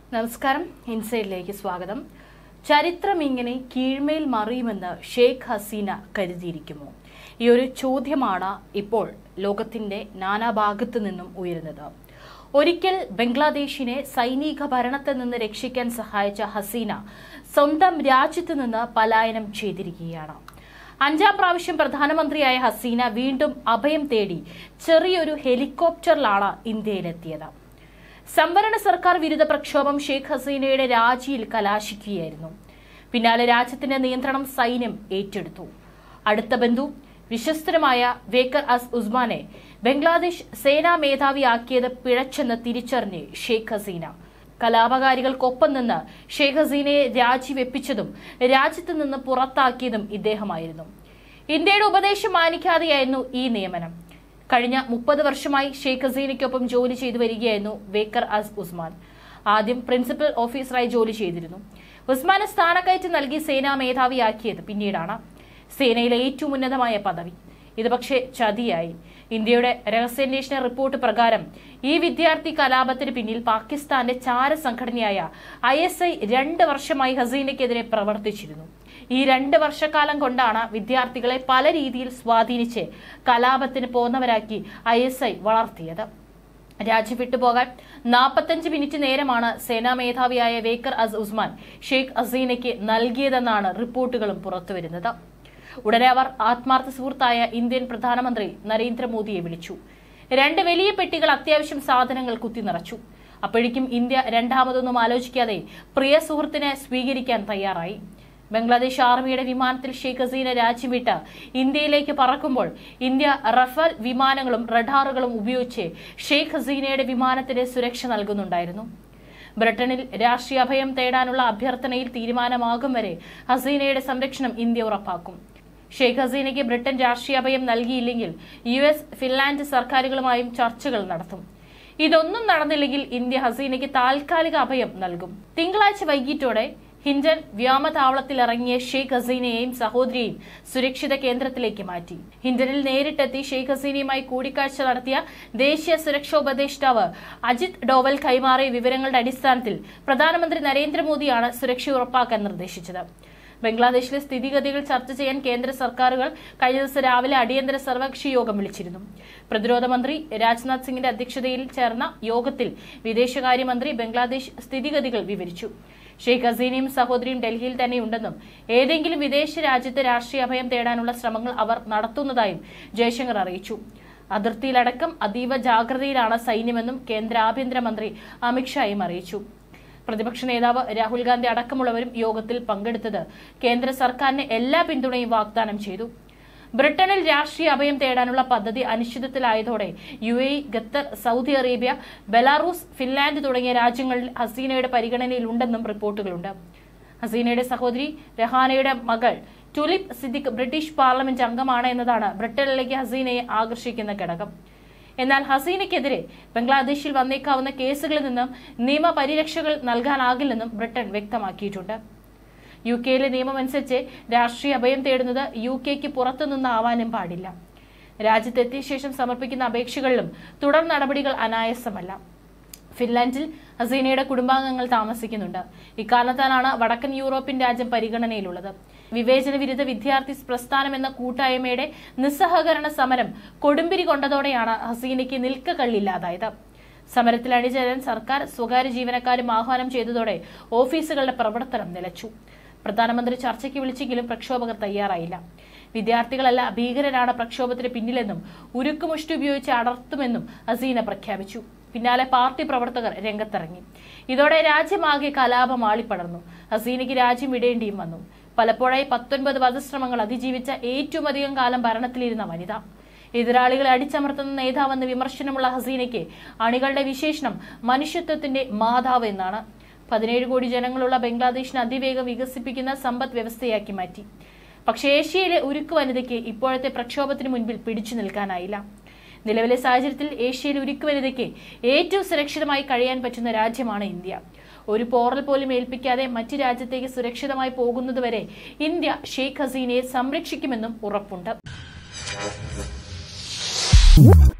നമസ്കാരം ഇൻസൈഡിലേക്ക് സ്വാഗതം. ചരിത്രം ഇങ്ങനെ കീഴ്മേൽ മറിയുമെന്ന് ഷെയ്ഖ് ഹസീന കരുതിയിരിക്കുമോ? ഈ ഒരു ചോദ്യമാണ് ഇപ്പോൾ ലോകത്തിന്റെ നാനാഭാഗത്തു നിന്നും ഉയരുന്നത്. ഒരിക്കൽ ബംഗ്ലാദേശിനെ സൈനിക ഭരണത്തിൽ നിന്ന് രക്ഷിക്കാൻ സഹായിച്ച ഹസീന സ്വന്തം രാജ്യത്ത് നിന്ന് പലായനം ചെയ്തിരിക്കുകയാണ്. 5ാം പ്രാവശ്യം പ്രധാനമന്ത്രിയായ ഹസീന വീണ്ടും അഭയം തേടി ചെറിയൊരു ഹെലികോപ്റ്ററിലാണ് ഇന്ത്യയിലെത്തിയത്. സംവരണ സർക്കാർ വിരുദ്ധ പ്രക്ഷോഭം ഷെയ്ഖ് ഹസീനയുടെ രാജിയിൽ കലാശിക്കുകയായിരുന്നു. പിന്നാലെ രാജ്യത്തിന്റെ നിയന്ത്രണം സൈന്യം ഏറ്റെടുത്തു. അടുത്ത ബന്ധു വിശ്വസ്തനുമായ വേക്കർ അസ് ഉസ്മാനെ ബംഗ്ലാദേശ് സേനാ മേധാവിയാക്കിയത് പിഴച്ചെന്ന് തിരിച്ചറിഞ്ഞ് ഷെയ്ഖ് ഹസീന കലാപകാരികൾക്കൊപ്പം നിന്ന് ഷെയ്ഖ് ഹസീനയെ രാജിവെപ്പിച്ചതും രാജ്യത്ത് നിന്ന് പുറത്താക്കിയതും ഇദ്ദേഹമായിരുന്നു. ഇന്ത്യയുടെ ഉപദേശം മാനിക്കാതെയായിരുന്നു ഈ നിയമനം. കഴിഞ്ഞ 30 വർഷമായി ഷെയ്ഖ് ഹസീനയ്ക്കൊപ്പം ജോലി ചെയ്തു വരികയായിരുന്നു വേക്കർ അസ് ഉസ്മാൻ. ആദ്യം പ്രിൻസിപ്പൽ ഓഫീസറായി ജോലി ചെയ്തിരുന്നു. ഉസ്മാന് സ്ഥാനക്കയറ്റം നൽകി സേനാ മേധാവിയാക്കിയത് പിന്നീടാണ്. സേനയിലെ ഏറ്റവും ഉന്നതമായ പദവി. ഇത് പക്ഷേ ചതിയായി. ഇന്ത്യയുടെ രഹസ്യാന്വേഷണ റിപ്പോർട്ട് പ്രകാരം ഈ വിദ്യാർത്ഥി കലാപത്തിന് പിന്നിൽ പാകിസ്ഥാന്റെ ചാരസംഘടനയായ ISI 2 വർഷമായി ഹസീനയ്ക്കെതിരെ പ്രവർത്തിച്ചിരുന്നു. ഈ 2 വർഷക്കാലം കൊണ്ടാണ് വിദ്യാർത്ഥികളെ പല രീതിയിൽ സ്വാധീനിച്ച് കലാപത്തിന് പോന്നവരാക്കി ISI വളർത്തിയത്. രാജ്യം വിട്ടുപോകാൻ 45 മിനിറ്റ് നേരമാണ് സേനാ മേധാവിയായ വേക്കർ അസ് ഉസ്മാൻ ഷെയ്ഖ് ഹസീനയ്ക്ക് നൽകിയതെന്നാണ് റിപ്പോർട്ടുകളും പുറത്തുവരുന്നത്. ഉടനെ അവർ ആത്മാർത്ഥ സുഹൃത്തായ ഇന്ത്യൻ പ്രധാനമന്ത്രി നരേന്ദ്രമോദിയെ വിളിച്ചു. 2 വലിയ പെട്ടികൾ അത്യാവശ്യം സാധനങ്ങൾ കുത്തി നിറച്ചു. അപ്പോഴേക്കും ഇന്ത്യ രണ്ടാമതൊന്നും ആലോചിക്കാതെ പ്രിയ സുഹൃത്തിനെ സ്വീകരിക്കാൻ തയ്യാറായി. ബംഗ്ലാദേശ് ആർമിയുടെ വിമാനത്തിൽ ഷെയ്ഖ് ഹസീന രാജ്യം വിട്ട് ഇന്ത്യയിലേക്ക് പറക്കുമ്പോൾ ഇന്ത്യ റഫാൽ വിമാനങ്ങളും റഡാറുകളും ഉപയോഗിച്ച് ഷെയ്ഖ് ഹസീനയുടെ വിമാനത്തിന് സുരക്ഷ നൽകുന്നുണ്ടായിരുന്നു. ബ്രിട്ടനിൽ രാഷ്ട്രീയ അഭയം തേടാനുള്ള അഭ്യർത്ഥനയിൽ തീരുമാനമാകും വരെ ഹസീനയുടെ സംരക്ഷണം ഇന്ത്യ ഉറപ്പാക്കും. ഷെയ്ഖ് ഹസീനയ്ക്ക് ബ്രിട്ടൻ രാഷ്ട്രീയ അഭയം നൽകിയില്ലെങ്കിൽ US, ഫിൻലാൻഡ് സർക്കാരുകളുമായും ചർച്ചകൾ നടത്തും. ഇതൊന്നും നടന്നില്ലെങ്കിൽ ഇന്ത്യ ഹസീനയ്ക്ക് താൽക്കാലിക അഭയം നൽകും. തിങ്കളാഴ്ച വൈകിട്ടോടെ ഹിൻഡൻ വ്യോമതാവളത്തിലിറങ്ങിയ ഷെയ്ഖ് ഹസീനയെയും സഹോദരിയെയും സുരക്ഷിത കേന്ദ്രത്തിലേക്ക് മാറ്റി. ഹിൻഡനിൽ നേരിട്ടെത്തി ഷെയ്ഖ് ഹസീനയുമായി കൂടിക്കാഴ്ച നടത്തിയ ദേശീയ സുരക്ഷാ ഉപദേഷ്ടാവ് അജിത് ഡോവൽ കൈമാറിയ വിവരങ്ങളുടെ അടിസ്ഥാനത്തിൽ പ്രധാനമന്ത്രി നരേന്ദ്രമോദിയാണ് സുരക്ഷ ഉറപ്പാക്കാൻ നിർദ്ദേശിച്ചത്. ബംഗ്ലാദേശിലെ സ്ഥിതിഗതികൾ ചർച്ച ചെയ്യാൻ കേന്ദ്ര സർക്കാരുകൾ കഴിഞ്ഞ ദിവസം രാവിലെ അടിയന്തര സർവകക്ഷി യോഗം വിളിച്ചിരുന്നു. പ്രതിരോധ മന്ത്രി രാജ്നാഥ് സിംഗിന്റെ അധ്യക്ഷതയിൽ ചേർന്ന യോഗത്തിൽ വിദേശകാര്യമന്ത്രി ബംഗ്ലാദേശ് സ്ഥിതിഗതികൾ വിവരിച്ചു. ഷെയ്ഖ് ഹസീനയും സഹോദരിയും ഡൽഹിയിൽ തന്നെയുണ്ടെന്നും ഏതെങ്കിലും വിദേശ രാജ്യത്ത് രാഷ്ട്രീയ അഭയം തേടാനുള്ള ശ്രമങ്ങൾ അവർ നടത്തുന്നതായും ജയശങ്കർ അറിയിച്ചു. അതിർത്തിയിലടക്കം അതീവ ജാഗ്രതയിലാണ് സൈന്യമെന്നും കേന്ദ്ര ആഭ്യന്തരമന്ത്രി അമിത്ഷായും അറിയിച്ചു. പ്രതിപക്ഷ നേതാവ് രാഹുൽ ഗാന്ധി അടക്കമുള്ളവരും യോഗത്തിൽ പങ്കെടുത്തത് കേന്ദ്ര സർക്കാരിന് എല്ലാ പിന്തുണയും വാഗ്ദാനം ചെയ്തു. ബ്രിട്ടനിൽ രാഷ്ട്രീയ അഭയം തേടാനുള്ള പദ്ധതി അനിശ്ചിതത്വത്തിലായതോടെ UAE, Qatar, Saudi Arabia, Belarus, Finland തുടങ്ങിയ രാജ്യങ്ങളിൽ ഹസീനയുടെ പരിഗണനയിലുണ്ടെന്നും റിപ്പോർട്ടുകളുണ്ട്. ഹസീനയുടെ സഹോദരി രഹാനയുടെ മകൾ ടുലിപ് സിദ്ദിഖ് ബ്രിട്ടീഷ് പാർലമെന്റ് അംഗമാണ് എന്നതാണ് ബ്രിട്ടനിലേക്ക് ഹസീനയെ ആകർഷിക്കുന്ന ഘടകം. എന്നാൽ ഹസീനയ്ക്കെതിരെ ബംഗ്ലാദേശിൽ വന്നേക്കാവുന്ന കേസുകളിൽ നിന്നും നിയമപരിരക്ഷകൾ നൽകാനാകില്ലെന്നും ബ്രിട്ടൻ വ്യക്തമാക്കിയിട്ടുണ്ട്. UK-യിലെ നിയമമനുസരിച്ച് രാഷ്ട്രീയ അഭയം തേടുന്നത് UK-ക്ക് പുറത്തുനിന്നാവാനും പാടില്ല. രാജ്യത്തെത്തിയ ശേഷം സമർപ്പിക്കുന്ന അപേക്ഷകളിലും തുടർ നടപടികൾ അനായാസമല്ല. ഫിൻലാൻഡിൽ ഹസീനയുടെ കുടുംബാംഗങ്ങൾ താമസിക്കുന്നുണ്ട്. ഇക്കാരണത്താലാണ് വടക്കൻ യൂറോപ്യൻ രാജ്യം പരിഗണനയിലുള്ളത്. വിവേചന വിരുദ്ധ വിദ്യാർത്ഥി പ്രസ്ഥാനം എന്ന കൂട്ടായ്മയുടെ നിസ്സഹകരണ സമരം കൊടുമ്പിരി കൊണ്ടതോടെയാണ് ഹസീനയ്ക്ക് നിൽക്കക്കള്ളില്ലാതായത്. സമരത്തിൽ അണിചേരാൻ സർക്കാർ സ്വകാര്യ ജീവനക്കാരും ആഹ്വാനം ചെയ്തതോടെ ഓഫീസുകളുടെ പ്രവർത്തനം നിലച്ചു. പ്രധാനമന്ത്രി ചർച്ചയ്ക്ക് വിളിച്ചെങ്കിലും പ്രക്ഷോഭകർ തയ്യാറായില്ല. വിദ്യാർത്ഥികളല്ല ഭീകരരാണ് പ്രക്ഷോഭത്തിന് പിന്നിലെന്നും ഉരുക്കുമുഷ്ടി ഉപയോഗിച്ച് അടർത്തുമെന്നും ഹസീന പ്രഖ്യാപിച്ചു. പിന്നാലെ പാർട്ടി പ്രവർത്തകർ രംഗത്തിറങ്ങി. ഇതോടെ രാജ്യമാകെ കലാപം ആളിപ്പടർന്നു. ഹസീനയ്ക്ക് രാജ്യം വിടേണ്ടിയും വന്നു. പലപ്പോഴായി 19 വധശ്രമങ്ങൾ അതിജീവിച്ച ഏറ്റവും അധികം കാലം ഭരണത്തിലിരുന്ന വനിത, എതിരാളികളെ അടിച്ചമർത്തുന്ന നേതാവെന്ന് വിമർശനമുള്ള ഹസീനയ്ക്ക് അണികളുടെ വിശേഷണം മനുഷ്യത്വത്തിന്റെ മാതാവ് എന്നാണ്. 17 കോടി ജനങ്ങളുള്ള ബംഗ്ലാദേശിനെ അതിവേഗം വികസിപ്പിക്കുന്ന സമ്പദ് വ്യവസ്ഥയാക്കി മാറ്റി. പക്ഷേ ഏഷ്യയിലെ ഉരുക്കു വനിതയ്ക്ക് ഇപ്പോഴത്തെ പ്രക്ഷോഭത്തിന് മുൻപിൽ പിടിച്ചു നിൽക്കാനായില്ല. നിലവിലെ സാഹചര്യത്തിൽ ഏഷ്യയിലെ ഉരുക്കു വനിതയ്ക്ക് ഏറ്റവും സുരക്ഷിതമായി കഴിയാൻ പറ്റുന്ന രാജ്യമാണ് ഇന്ത്യ. ഒരു പോറൽ പോലും ഏൽപ്പിക്കാതെ മറ്റു രാജ്യത്തേക്ക് സുരക്ഷിതമായി പോകുന്നതുവരെ ഇന്ത്യ ഷെയ്ഖ് ഹസീനയെ സംരക്ഷിക്കുമെന്നും ഉറപ്പുണ്ട്.